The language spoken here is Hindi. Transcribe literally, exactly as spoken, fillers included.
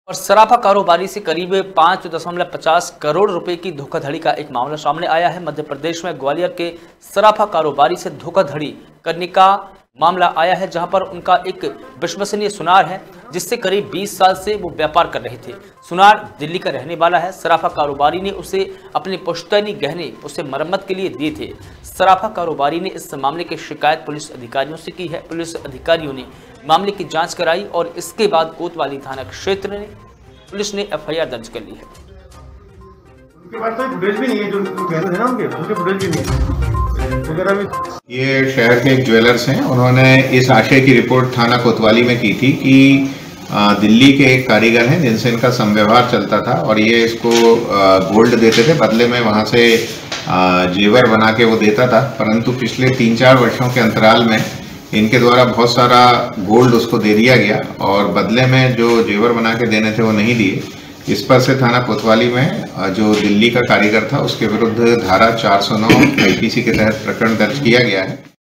और सराफा कारोबारी से करीब पाँच दशमलव पचास करोड़ रुपए की धोखाधड़ी का एक मामला सामने आया है। मध्य प्रदेश में ग्वालियर के सराफा कारोबारी से धोखाधड़ी करने का मामला आया है, जहां पर उनका एक विश्वसनीय सुनार है जिससे करीब बीस साल से वो व्यापार कर रहे थे। सुनार दिल्ली का रहने वाला है। सराफा कारोबारी ने उसे अपने पुश्तैनी गहने उसे मरम्मत के लिए दिए थे। सराफा कारोबारी ने इस मामले की शिकायत पुलिस अधिकारियों से की है। पुलिस अधिकारियों ने मामले की जांच कराई और इसके बाद कोतवाली थाना क्षेत्र ने पुलिस ने एफ आई आर दर्ज कर ली है। उनके पास कोई फुटेज भी नहीं है, जो गहने थे ना उनके उनके फुटेज भी नहीं है। ये शहर के एक ज्वेलर्स हैं, उन्होंने इस आशय की रिपोर्ट थाना कोतवाली में की थी कि दिल्ली के एक कारीगर हैं जिनसे इनका समव्यवहार चलता था और ये इसको गोल्ड देते थे, बदले में वहाँ से जेवर बना के वो देता था। परंतु पिछले तीन चार वर्षों के अंतराल में इनके द्वारा बहुत सारा गोल्ड उसको दे दिया गया और बदले में जो जेवर बना के देने थे वो नहीं दिए। इस पर से थाना कोतवाली में जो दिल्ली का कारीगर था उसके विरुद्ध धारा चार सौ नौ आई पी सी के तहत प्रकरण दर्ज किया गया है।